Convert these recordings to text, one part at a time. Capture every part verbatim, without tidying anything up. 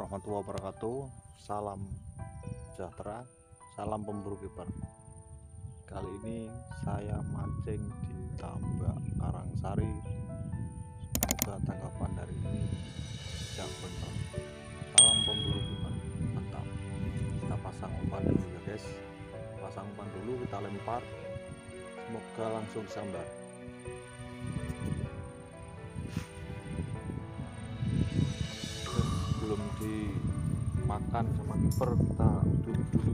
warahmatullahi wabarakatuh. Salam sejahtera, salam pemburu kiper. Kali ini saya mancing di tambak Karangsari. Semoga tanggapan dari ini yang benar. Salam pemburu kiper, mantap. Kita pasang umpan dulu ya guys. Pasang umpan dulu, kita lempar. Semoga langsung sambar. Belum dimakan sama kiper, kita duduk dulu.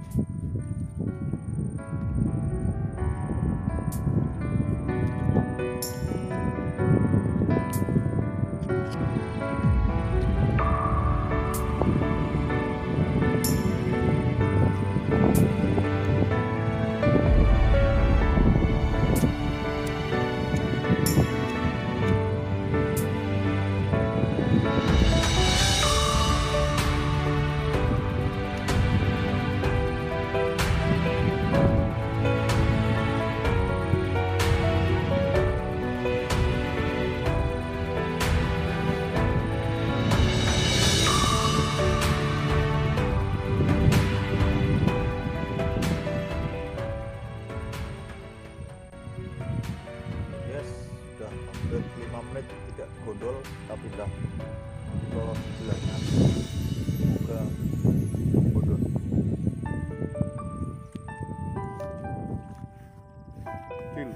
lima menit tidak gondol, kita pindah ke sebelahnya. Semoga gondol. Kill.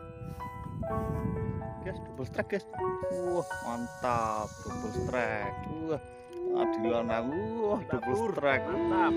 Guys, double strike guys. Wah, mantap, double strike. Wah, adilan aku. Wah, double strike. Mantap.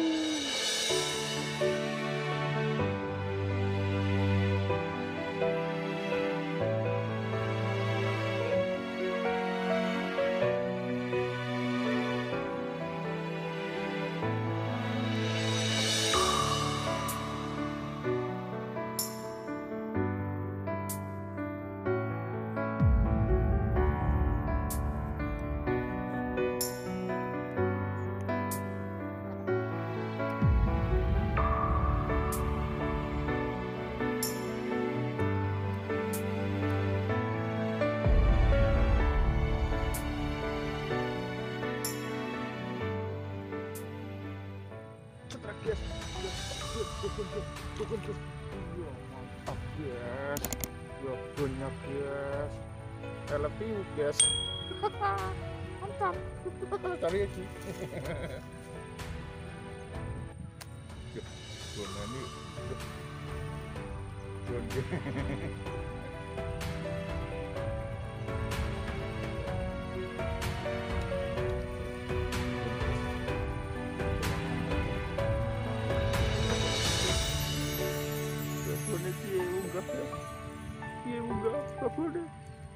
Yes, yes, yes, tukun tuh, tukun tuh, iya mantap guys, ya banyak guys, I love you guys, mantap, cari lagi, yuk, gua ini, yuk, iya enggak, enggak boleh.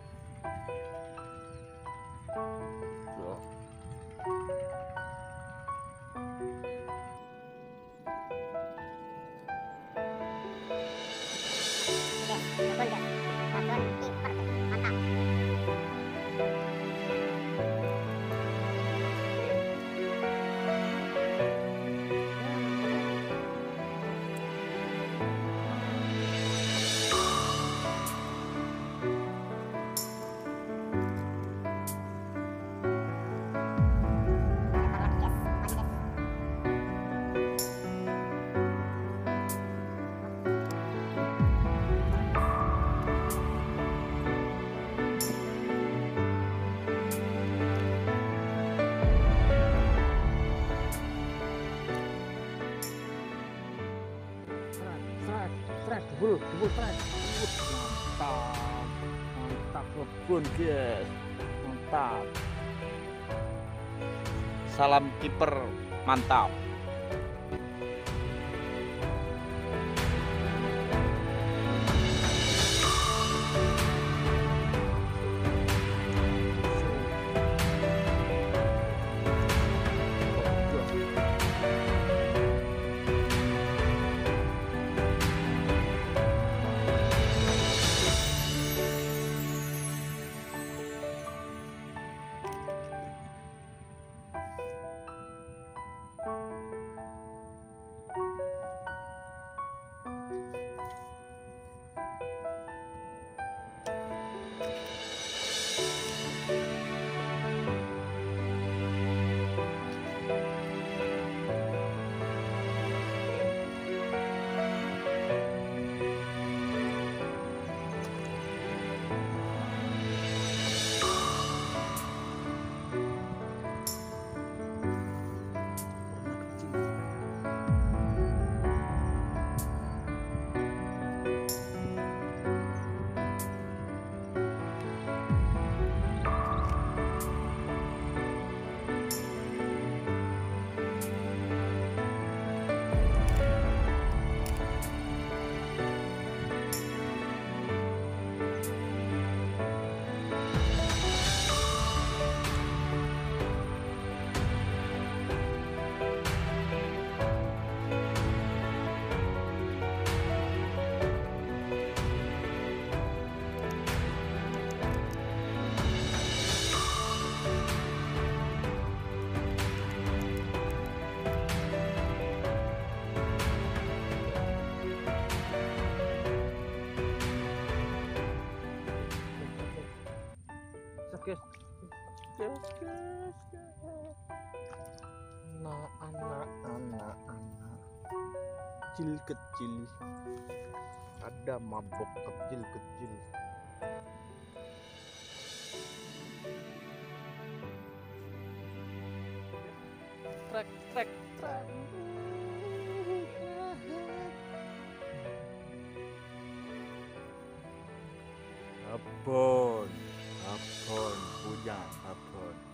Debul, debul strike. Mantap, mantap kebun guys, mantap. Salam kiper, mantap. gas gas gas gas. Anak anak anak anak kecil kecil, ada mabok kecil kecil. Trek trek trek. Abon, abon punya abon.